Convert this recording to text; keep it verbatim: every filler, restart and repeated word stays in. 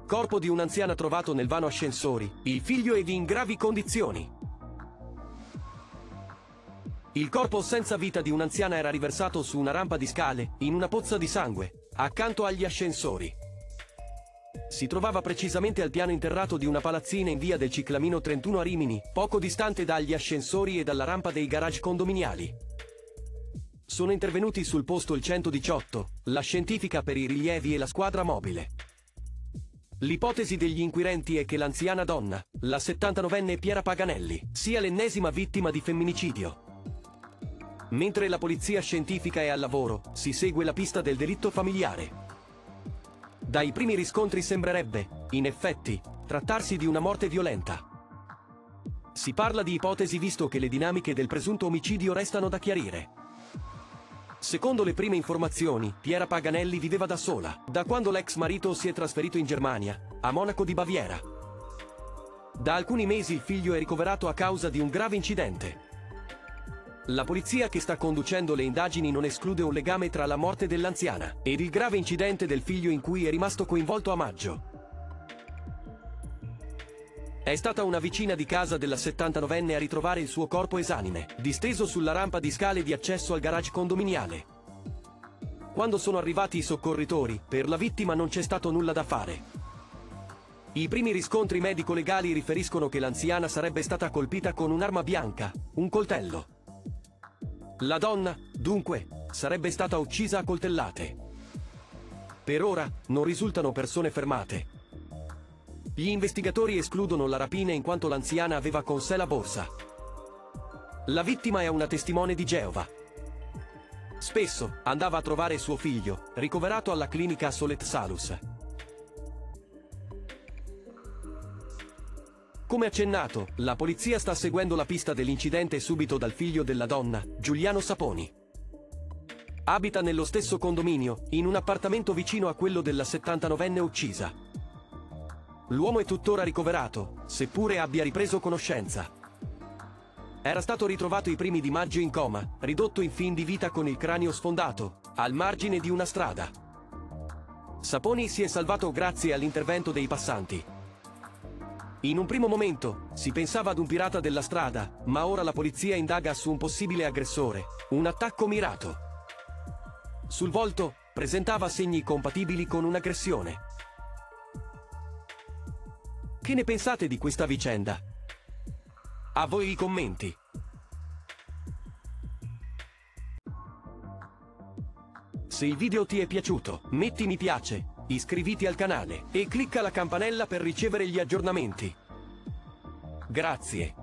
Corpo di un'anziana trovato nel vano ascensori. Il figlio è in gravi condizioni. Il corpo senza vita di un'anziana era riversato su una rampa di scale, in una pozza di sangue, accanto agli ascensori. Si trovava precisamente al piano interrato di una palazzina in via del Ciclamino trentuno a Rimini, poco distante dagli ascensori e dalla rampa dei garage condominiali. Sono intervenuti sul posto il centodiciotto, la scientifica per i rilievi e la squadra mobile. L'ipotesi degli inquirenti è che l'anziana donna, la settantanovenne Piera Paganelli, sia l'ennesima vittima di femminicidio. Mentre la polizia scientifica è al lavoro, si segue la pista del delitto familiare. Dai primi riscontri sembrerebbe, in effetti, trattarsi di una morte violenta. Si parla di ipotesi visto che le dinamiche del presunto omicidio restano da chiarire. Secondo le prime informazioni, Piera Paganelli viveva da sola, da quando l'ex marito si è trasferito in Germania, a Monaco di Baviera. Da alcuni mesi il figlio è ricoverato a causa di un grave incidente. La polizia che sta conducendo le indagini non esclude un legame tra la morte dell'anziana ed il grave incidente del figlio in cui è rimasto coinvolto a maggio. È stata una vicina di casa della settantanovenne a ritrovare il suo corpo esanime, disteso sulla rampa di scale di accesso al garage condominiale. Quando sono arrivati i soccorritori, per la vittima non c'è stato nulla da fare. I primi riscontri medico-legali riferiscono che l'anziana sarebbe stata colpita con un'arma bianca, un coltello. La donna, dunque, sarebbe stata uccisa a coltellate. Per ora, non risultano persone fermate. Gli investigatori escludono la rapina in quanto l'anziana aveva con sé la borsa. La vittima è una testimone di Geova. Spesso, andava a trovare suo figlio, ricoverato alla clinica Solet Salus. Come accennato, la polizia sta seguendo la pista dell'incidente subito dal figlio della donna, Giuliano Saponi. Abita nello stesso condominio, in un appartamento vicino a quello della settantanovenne uccisa. L'uomo è tuttora ricoverato, seppure abbia ripreso conoscenza. Era stato ritrovato i primi di maggio in coma, ridotto in fin di vita con il cranio sfondato, al margine di una strada. Saponi si è salvato grazie all'intervento dei passanti. In un primo momento, si pensava ad un pirata della strada, ma ora la polizia indaga su un possibile aggressore, un attacco mirato. Sul volto, presentava segni compatibili con un'aggressione. Che ne pensate di questa vicenda? A voi i commenti. Se il video ti è piaciuto, metti mi piace, iscriviti al canale e clicca la campanella per ricevere gli aggiornamenti. Grazie.